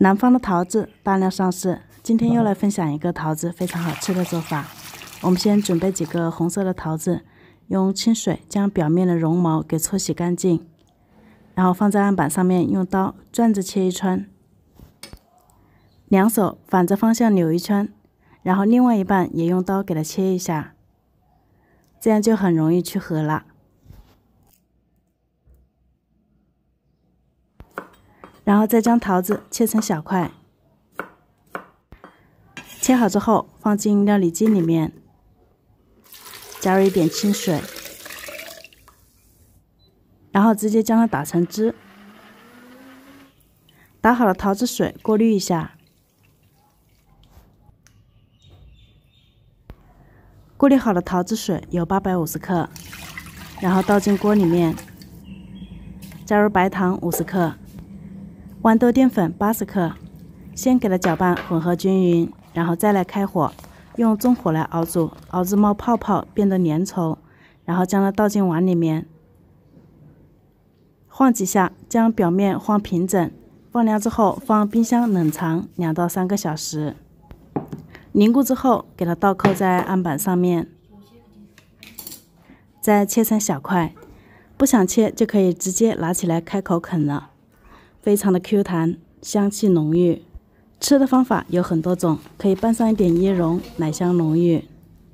南方的桃子大量上市，今天又来分享一个桃子非常好吃的做法。我们先准备几个红色的桃子，用清水将表面的绒毛给搓洗干净，然后放在案板上面，用刀转着切一圈，两手反着方向扭一圈，然后另外一半也用刀给它切一下，这样就很容易去核了。然后再将桃子切成小块，切好之后放进料理机里面，加入一点清水，然后直接将它打成汁。打好了桃子水过滤一下，过滤好的桃子水有850克，然后倒进锅里面，加入白糖50克。豌豆淀粉80克，先给它搅拌混合均匀，然后再来开火，用中火来熬煮，熬至冒泡泡变得粘稠，然后将它倒进碗里面，晃几下，将表面晃平整，放凉之后放冰箱冷藏2到3个小时。凝固之后，给它倒扣在案板上面，再切成小块，不想切就可以直接拿起来开口啃了。非常的 Q 弹，香气浓郁。吃的方法有很多种，可以拌上一点椰蓉，奶香浓郁；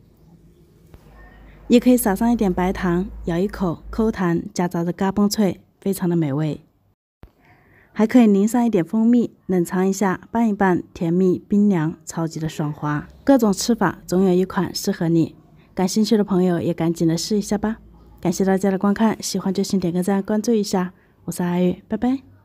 也可以撒上一点白糖，咬一口，抠弹，夹杂着嘎嘣脆，非常的美味。还可以淋上一点蜂蜜，冷藏一下，拌一拌，甜蜜冰凉，超级的爽滑。各种吃法，总有一款适合你。感兴趣的朋友也赶紧的试一下吧。感谢大家的观看，喜欢就请点个赞，关注一下。我是阿玉，拜拜。